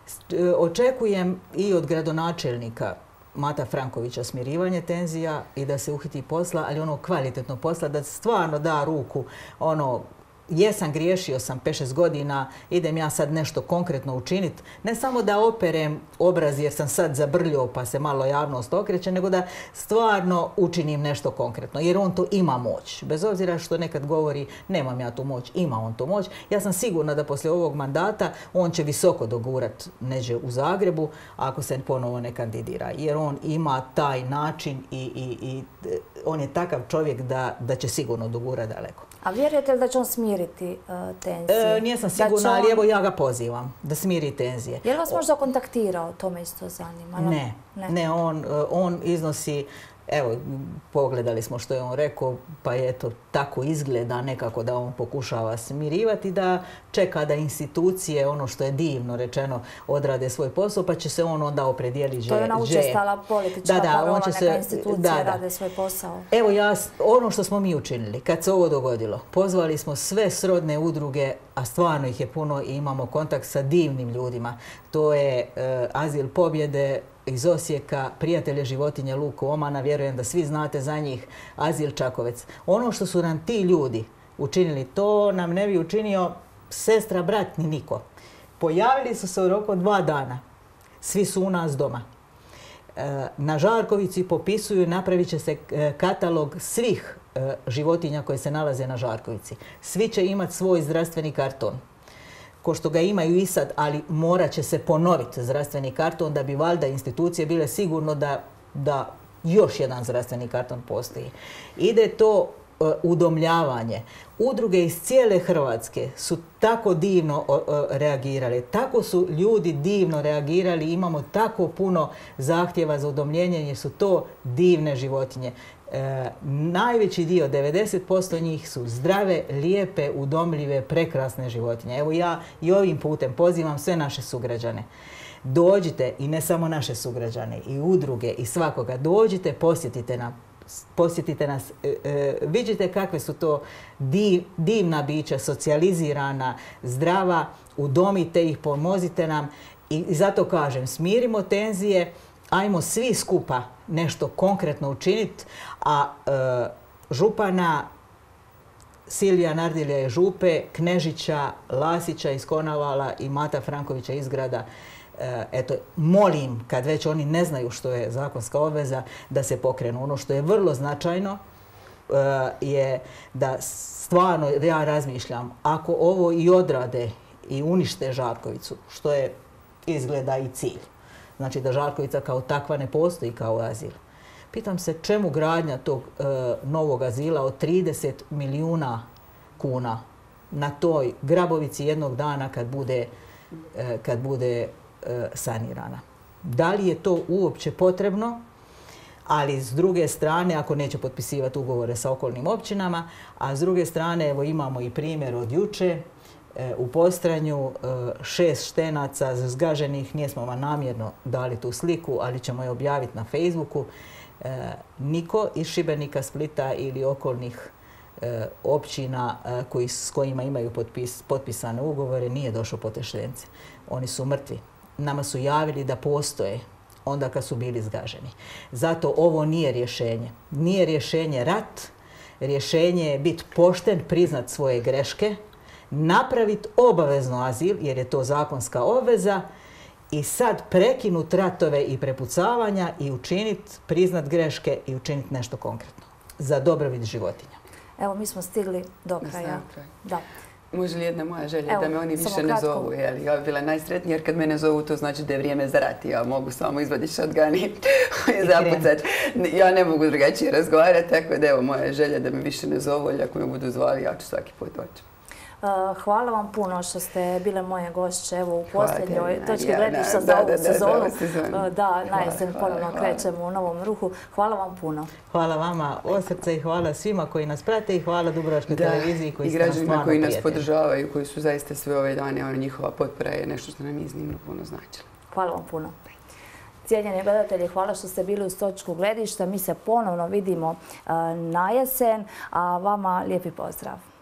Očekujem i od gradonačelnika Mata Frankovića smirivanje tenzija i da se uhiti posla, ali ono kvalitetno posla, da stvarno da ruku, ono, jesam, griješio sam pet šest godina, idem ja sad nešto konkretno učiniti. Ne samo da operem obraz jer sam sad zabrljio pa se malo javnost okreće, nego da stvarno učinim nešto konkretno. Jer on to ima moć. Bez obzira što nekad govori nemam ja tu moć, ima on tu moć. Ja sam sigurna da poslije ovog mandata on će visoko dogurat neđe u Zagrebu ako se ponovo ne kandidira. Jer on ima taj način i, i, i on je takav čovjek da, da će sigurno dogurat daleko. A vjerujete li da će on smiriti tenzije? E, Nijesam sigurna, ali evo ja ga pozivam da smiri tenzije. Je li vas možda kontaktirao? To me isto zanima. Ne, ne, on, on iznosi, evo, pogledali smo što je on rekao, pa je to tako izgleda nekako da on pokušava smirivati, da čeka da institucije, ono što je divno rečeno, odrade svoj posao, pa će se on onda opredijeliti. To je ona učestala politička parola, neka institucije rade svoj posao. Evo ja, ono što smo mi učinili, kad se ovo dogodilo, pozvali smo sve srodne udruge, a stvarno ih je puno i imamo kontakt sa divnim ljudima. To je Azil Pobjede iz Osijeka, Prijatelje životinje Luku Omana, vjerujem da svi znate za njih, Azil Čakovec. Ono što su nam ti ljudi učinili, to nam ne bi učinio sestra, brat ni niko. Pojavili su se u roku dva dana. Svi su u nas doma. Na Žarkovici popisuju, napravit će se katalog svih životinja koje se nalaze na Žarkovici. Svi će imati svoj zdravstveni karton. Ko što ga imaju i sad, ali morat će se ponoviti zdravstveni karton da bi valjda institucije bile sigurno da, da još jedan zdravstveni karton postoji. Ide to uh, udomljavanje. Udruge iz cijele Hrvatske su tako divno uh, reagirale, tako su ljudi divno reagirali, imamo tako puno zahtjeva za udomljenje jer su to divne životinje. E, najveći dio, devedeset posto njih su zdrave, lijepe, udomljive, prekrasne životinje. Evo ja i ovim putem pozivam sve naše sugrađane. Dođite, i ne samo naše sugrađane, i udruge, i svakoga, dođite, posjetite nam. Posjetite nas, e, e, vidite kakve su to div, divna bića, socijalizirana, zdrava, udomite ih, pomozite nam i, i zato kažem, smirimo tenzije, ajmo svi skupa nešto konkretno učiniti, a e, župana Silvija Nardilja je župe, Knežića, Lasića iz Konavala i Mata Frankovića iz grada. E, eto, molim, kad već oni ne znaju što je zakonska obveza, da se pokrenu. Ono što je vrlo značajno e, je da stvarno ja razmišljam, ako ovo i odrade i unište Žarkovicu, što je izgleda i cilj, znači da Žarkovica kao takva ne postoji kao azil. Pitam se čemu gradnja tog e, novog azila od trideset milijuna kuna na toj Grabovici jednog dana kad bude, e, kad bude e, sanirana. Da li je to uopće potrebno? Ali s druge strane, ako neće potpisivati ugovore sa okolnim općinama, a s druge strane evo imamo i primjer od juče, U Postranju šest štenaca zgaženih, nismo vam namjerno dali tu sliku, ali ćemo je objaviti na Facebooku. Niko iz Šibenika, Splita ili okolnih općina koji, s kojima imaju potpis, potpisane ugovore nije došao po te štence. Oni su mrtvi. Nama su javili da postoje onda kad su bili zgaženi. Zato ovo nije rješenje. Nije rješenje rat, rješenje je biti pošten, priznat svoje greške, napraviti obavezno azil, jer je to zakonska obveza, i sad prekinuti ratove i prepucavanja i učiniti, priznat greške i učiniti nešto konkretno za dobrobit životinja. Evo, mi smo stigli do kraja. Da. Može li jedna moja želja da me oni više ne zovu? Ja bi bila najsretnija jer kad me ne zovu to znači da je vrijeme za rat. Ja mogu samo izvaditi shotgun i zapucati. Ja ne mogu drugačije razgovarati, tako da evo moja želja da me više ne zovu, ali ako me budu zvali ja ću svaki put doći. Hvala vam puno što ste bile moje gošće evo u posljednjoj točki gledišta za ovu sezonu. Da, na jesen ponovno krećemo u novom ruhu. Hvala vam puno. Hvala vama od srca i hvala svima koji nas prate i hvala Dubrovačkoj televiziji koji ste nas stvarno prijatelji. I građanima koji nas podržavaju, koji su zaista sve ove dane, njihova potpora je nešto što nam iznimno puno značilo. Hvala vam puno. Cijenjeni gledatelji, hvala što ste bili uz točku gledišta. Mi se ponovno vidimo na jesen, a vama lijepi pozdrav.